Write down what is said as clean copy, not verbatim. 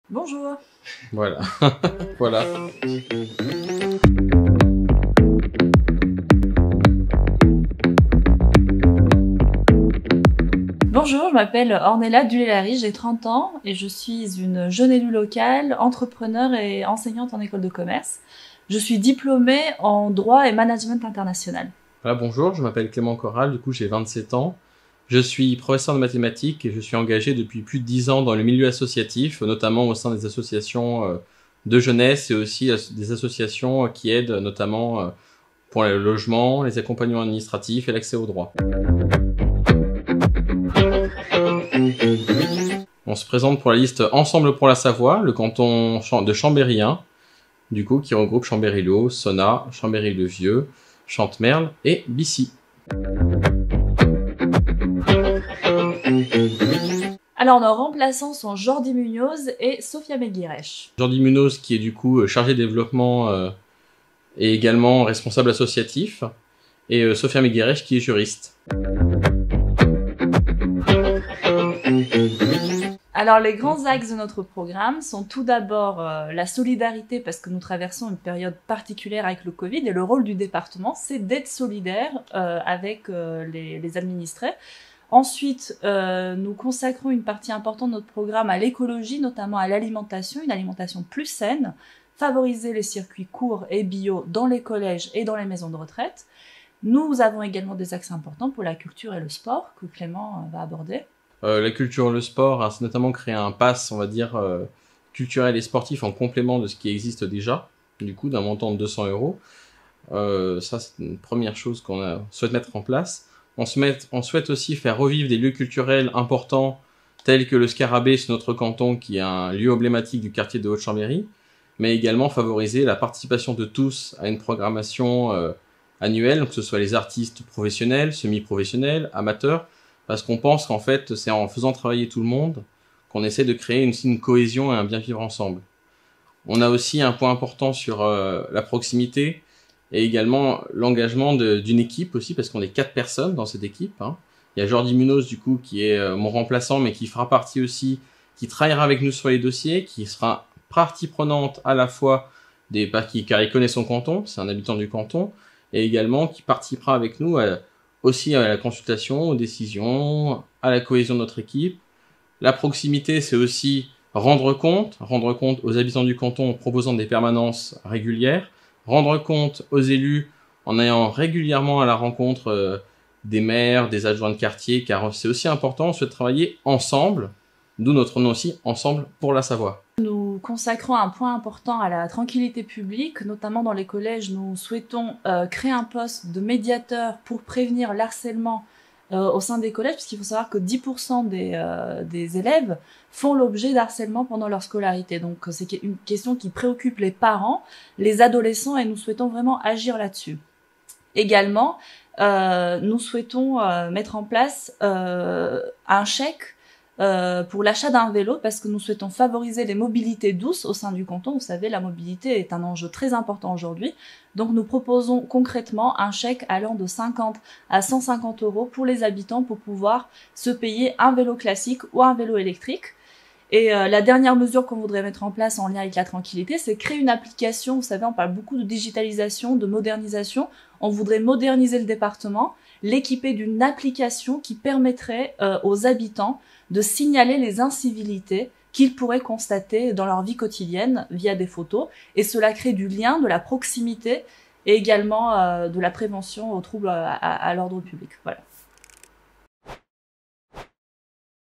Bonjour. Voilà. Voilà. Bonjour, je m'appelle Ornella Dulélari, j'ai 30 ans et je suis une jeune élue locale, entrepreneur et enseignante en école de commerce. Je suis diplômée en droit et management international. Voilà, bonjour, je m'appelle Clément Corral, du coup j'ai 27 ans. Je suis professeur de mathématiques et je suis engagé depuis plus de 10 ans dans le milieu associatif, notamment au sein des associations de jeunesse et aussi des associations qui aident notamment pour le logement, les accompagnements administratifs et l'accès au droit. On se présente pour la liste Ensemble pour la Savoie, le canton de Chambéry 1, du coup qui regroupe Chambéry-Le-Haut, Sonnaz, Chambéry-le-Vieux, Chantemerle et Bissy. Alors nos remplaçants sont Jordi Munoz et Sofia Meguirech. Jordi Munoz qui est du coup chargé de développement et également responsable associatif, et Sofia Meguirech qui est juriste. Alors les grands axes de notre programme sont tout d'abord la solidarité, parce que nous traversons une période particulière avec le Covid et le rôle du département c'est d'être solidaire avec les administrés. Ensuite, nous consacrons une partie importante de notre programme à l'écologie, notamment à l'alimentation, une alimentation plus saine, favoriser les circuits courts et bio dans les collèges et dans les maisons de retraite. Nous avons également des axes importants pour la culture et le sport que Clément va aborder. La culture et le sport, c'est notamment créer un pass, on va dire, culturel et sportif en complément de ce qui existe déjà, du coup d'un montant de 200 €. Ça, c'est une première chose qu'on souhaite mettre en place. On souhaite aussi faire revivre des lieux culturels importants tels que le Scarabée sur notre canton, qui est un lieu emblématique du quartier de Haute-Chambéry, mais également favoriser la participation de tous à une programmation annuelle, que ce soit les artistes professionnels, semi-professionnels, amateurs, parce qu'on pense qu'en fait, c'est en faisant travailler tout le monde qu'on essaie de créer une cohésion et un bien vivre ensemble. On a aussi un point important sur la proximité, et également l'engagement d'une équipe aussi, parce qu'on est 4 personnes dans cette équipe. Il y a Jordi Munoz, du coup, qui est mon remplaçant, mais qui fera partie aussi, qui travaillera avec nous sur les dossiers, qui sera partie prenante à la fois car il connaît son canton, c'est un habitant du canton, et également qui participera avec nous aussi à la consultation, aux décisions, à la cohésion de notre équipe. La proximité, c'est aussi rendre compte aux habitants du canton en proposant des permanences régulières, rendre compte aux élus en allant régulièrement à la rencontre des maires, des adjoints de quartier, car c'est aussi important, on souhaite travailler ensemble, d'où notre nom aussi, Ensemble pour la Savoie. Nous consacrons un point important à la tranquillité publique, notamment dans les collèges. Nous souhaitons créer un poste de médiateur pour prévenir l'harcèlement au sein des collèges, puisqu'il faut savoir que 10% des élèves font l'objet d'harcèlement pendant leur scolarité. Donc c'est une question qui préoccupe les parents, les adolescents, et nous souhaitons vraiment agir là-dessus. Également, nous souhaitons mettre en place un chèque pour l'achat d'un vélo, parce que nous souhaitons favoriser les mobilités douces au sein du canton. Vous savez, la mobilité est un enjeu très important aujourd'hui. Donc nous proposons concrètement un chèque allant de 50 à 150 € pour les habitants pour pouvoir se payer un vélo classique ou un vélo électrique. Et la dernière mesure qu'on voudrait mettre en place en lien avec la tranquillité, c'est créer une application. Vous savez, on parle beaucoup de digitalisation, de modernisation. On voudrait moderniser le département, l'équiper d'une application qui permettrait aux habitants de signaler les incivilités qu'ils pourraient constater dans leur vie quotidienne via des photos, et cela crée du lien, de la proximité et également de la prévention aux troubles à l'ordre public. Voilà.